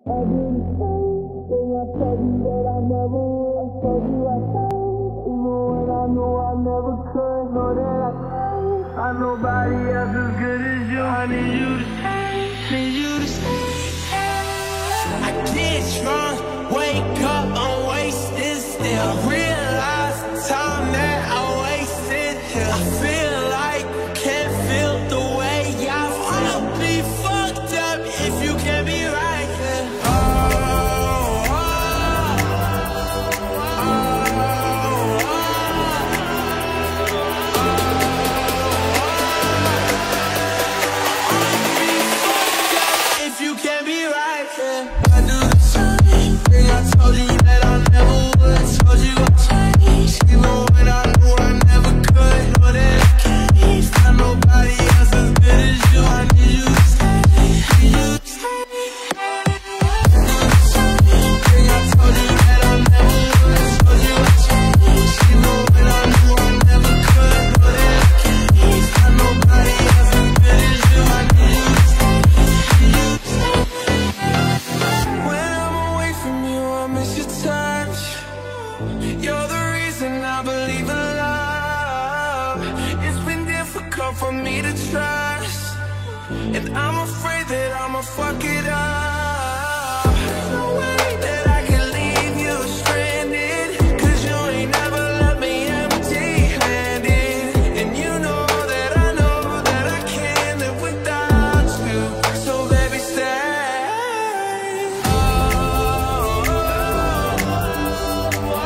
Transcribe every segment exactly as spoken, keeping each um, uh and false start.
I did the same thing. I told you that I never would. I told you I changed, even when I knew I never could. Know that I changed. I'm nobody else as good as you. I need you to stay, need you to stay. I get drunk, wake up, I'm wasted still. Realize the time that I wasted here. I feel like can't feel the way I feel. Be fucked up if you can't be right here. Oh, oh, oh, oh, oh. Be fucked up if you can't be right here. I do the same thing. I told you that I never would. I told you I changed, even when I knew I never could. Know that I can't find nobody else as good as you. I need you to stay, need you to stay. I do the same thing. I told you that I never would. I told you I changed, even when I knew I never could. Know that I can't find nobody else as good as you. I need you to stay, need you to stay. When I'm away from you, I miss your touch. You're the reason I believe in love. It's been difficult for me to trust, and I'm afraid that I'ma fuck it up. There's no way that I can leave you stranded, 'cause you ain't never left me empty-handed. And you know that I know that I can't live without you. So baby, stay. Oh, oh, oh,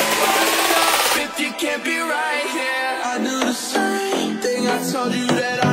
if you can't be right here. I do the same thing. I told you that I